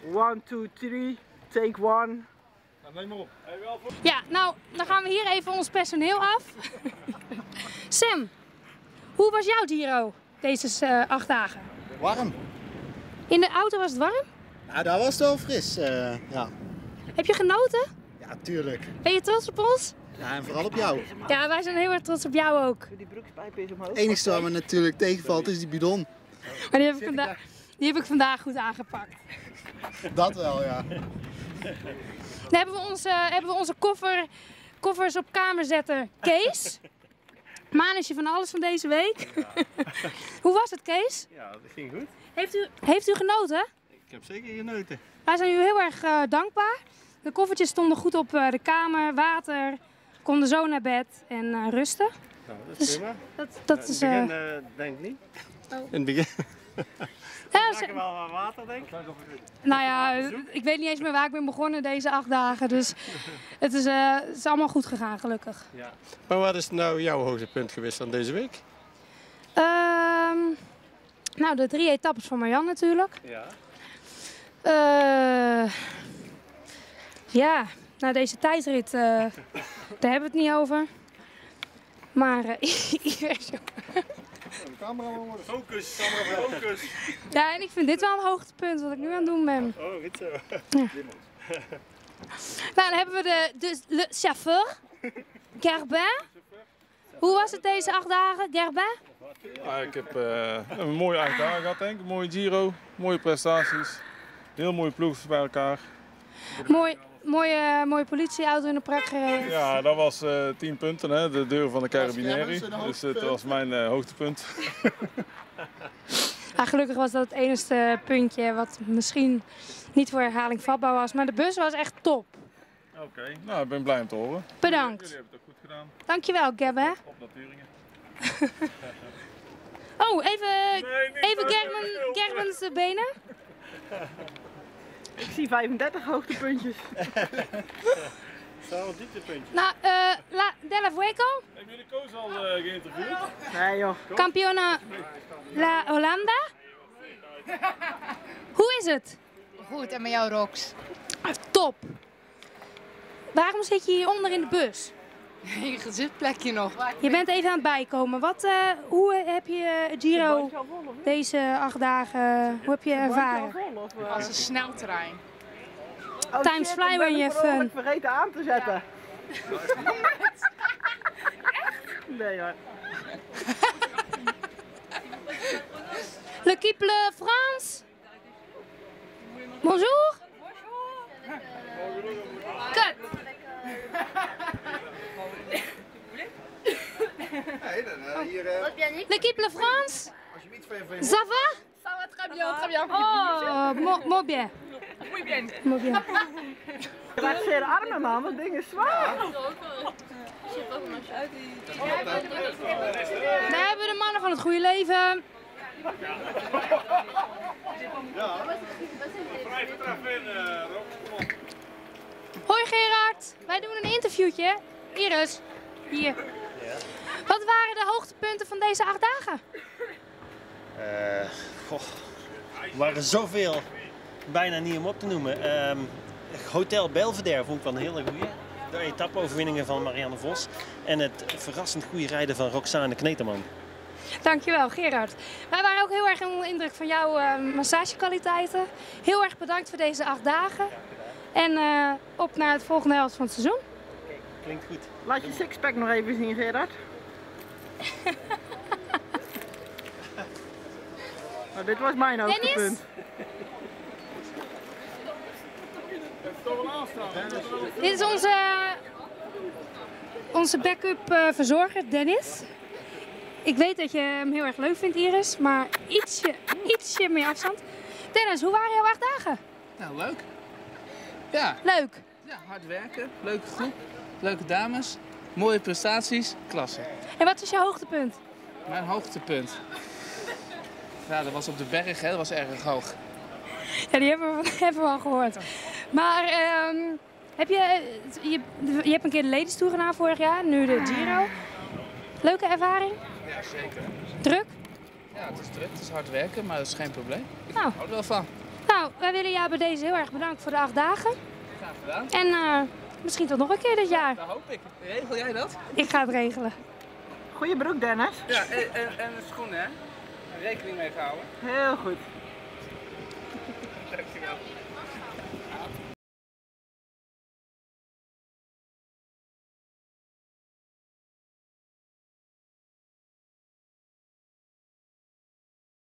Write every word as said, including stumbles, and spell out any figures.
one, two, three, take one. Nou, neem maar op. Ja, nou, dan gaan we hier even ons personeel af. Sam, hoe was jouw Giro deze uh, acht dagen? Warm. In de auto was het warm? Ja, daar was het wel fris. Uh, ja. Heb je genoten? Ja, tuurlijk. Ben je trots op ons? Ja, en vooral op jou. Ja, wij zijn heel erg trots op jou ook. Die broekspijp is omhoog. Het enige wat me natuurlijk tegenvalt is die bidon. Maar die heb ik, vanda die heb ik vandaag goed aangepakt. Dat wel, ja. Dan hebben we onze, hebben we onze koffer, koffers op kamer zetten. Kees, manusje van alles van deze week. Ja. Hoe was het, Kees? Ja, dat ging goed. Heeft u, heeft u genoten? Ik heb zeker genoten. Wij zijn u heel erg uh, dankbaar. De koffertjes stonden goed op uh, de kamer, water, konden zo naar bed en uh, rusten. Nou, dat is dus, prima. Dat, dat uh, is, in het uh... begin uh, denk ik niet. Oh. In het begin. Ja, we maken wel wat water, denk ik. Nou ja, ik weet niet eens meer waar ik ben begonnen deze acht dagen. Dus het is, uh, het is allemaal goed gegaan, gelukkig. Ja. Maar wat is nou jouw hoogtepunt geweest van deze week? Um, nou, de drie etappes van Marianne natuurlijk. Ja. Uh, ja, nou deze tijdrit, uh, daar hebben we het niet over. Maar uh, Focus, camera, focus. Ja, en ik vind dit wel een hoogtepunt wat ik nu aan het doen ben. Oh, goed zo. Ja. Nou, dan hebben we de, de le chauffeur, Gerbin. Hoe was het deze acht dagen, Gerbin? Ja, ik heb uh, een mooie acht dagen gehad, denk ik. Een mooie Giro, mooie prestaties. Heel mooie ploeg bij elkaar. Mooi, mooie, mooie politieauto in de prak gereden. Ja, dat was uh, tien punten, hè? De deur van de Carabinieri. Dus dat was mijn uh, hoogtepunt. Ja, gelukkig was dat het enige puntje wat misschien niet voor herhaling vatbaar was. Maar de bus was echt top. Oké, okay. Nou, ik ben blij om te horen. Bedankt. Jullie hebben het ook goed gedaan. Dankjewel, Gerbin. Op naar Turingen. Oh, even, nee, even Gerben, Gerbens benen. Ik zie vijfendertig hoogtepuntjes. Staan wat dieptepuntjes. Nou, uh, La Della Vueco. Hebben jullie Koos al uh, geïnterviewd? Nee joh. Campiona La Hollanda. Hoe is het? Goed, en met jou Rox? Top. Waarom zit je hier onder in de bus? Je zitplekje nog. Je bent even aan het bijkomen. Wat, uh, hoe heb je Giro deze acht dagen, hoe heb je ervaren? Als een sneltrein. Oh, Times shit, fly when you have fun. Ik ben vergeten aan te zetten. Nee hoor. L'équipe Le France. Bonjour. Cut. L'équipe Le France. Ça va? Ça va très bien, très bien. Oh, mo, mo bien. Muy bien. Mo bien. Laat zeer armen man, dat ding is zwaar. Daar hebben we de mannen van het goede leven. Hoi Gerard, wij doen een interviewtje. Iris, hier. Wat waren de hoogtepunten van deze acht dagen? Uh, goh, er waren zoveel, bijna niet om op te noemen. Um, Hotel Belvedere vond ik wel een hele goeie. De etappe-overwinningen van Marianne Vos en het verrassend goede rijden van Roxane Kneteman. Dankjewel Gerard. Wij waren ook heel erg onder de indruk van jouw uh, massagekwaliteiten. Heel erg bedankt voor deze acht dagen. En uh, op naar het volgende helft van het seizoen. Okay, klinkt goed. Laat je sixpack nog even zien, Gerard. Nou, dit was mijn hoogtepunt. Dennis? Dit is onze, onze backup uh, verzorger, Dennis. Ik weet dat je hem heel erg leuk vindt, Iris, maar ietsje, ietsje meer afstand. Dennis, hoe waren jouw acht dagen? Nou, leuk. Ja. Leuk. Ja, hard werken, leuke groep, leuke dames, mooie prestaties, klasse. En wat is je hoogtepunt? Mijn hoogtepunt? Ja, dat was op de berg, hè? Dat was erg hoog. Ja, die hebben we, hebben we al gehoord. Maar um, heb je, je, je hebt een keer de Ladies Tour gedaan vorig jaar, nu de Giro. Leuke ervaring? Ja, zeker. Druk? Ja, het is druk, het is hard werken, maar dat is geen probleem. Ik nou. hou er wel van. Nou, Nou, wij willen jou bij deze heel erg bedanken voor de acht dagen. Graag gedaan. En uh, misschien tot nog een keer dit jaar. Dat hoop ik. Regel jij dat? Ik ga het regelen. Goeie broek, Dennis. Ja, en, en, en de schoenen, hè? Rekening mee gehouden. Heel goed. Dankjewel.